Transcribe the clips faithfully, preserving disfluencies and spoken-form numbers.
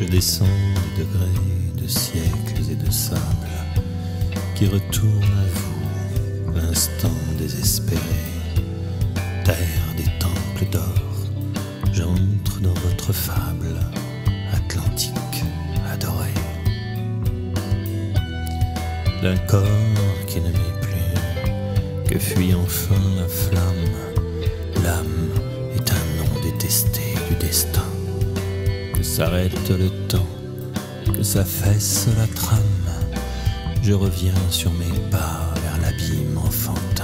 Je descends des degrés de siècles et de sable qui retournent à vous l'instant désespéré. Terre des temples d'or, j'entre dans votre fable atlantique adorée. D'un corps qui ne m'est plus, que fuit enfin la flamme, l'âme est un nom détesté du destin. Que s'arrête le temps, que s'affaisse la trame, je reviens sur mes pas vers l'abîme enfantin.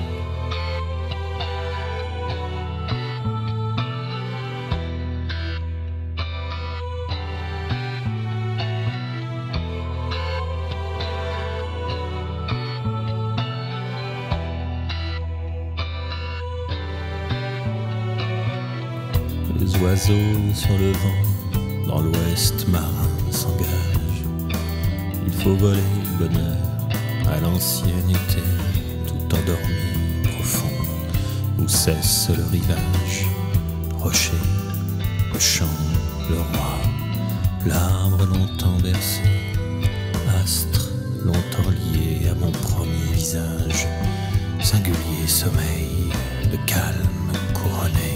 Les oiseaux sur le vent, dans l'ouest marin s'engagent. Il faut voler le bonheur à l'ancienneté, tout endormi, profond, où cesse le rivage. Rocher, le champ, le roi, l'arbre longtemps bercé, astre longtemps lié à mon premier visage, singulier sommeil de calme couronné.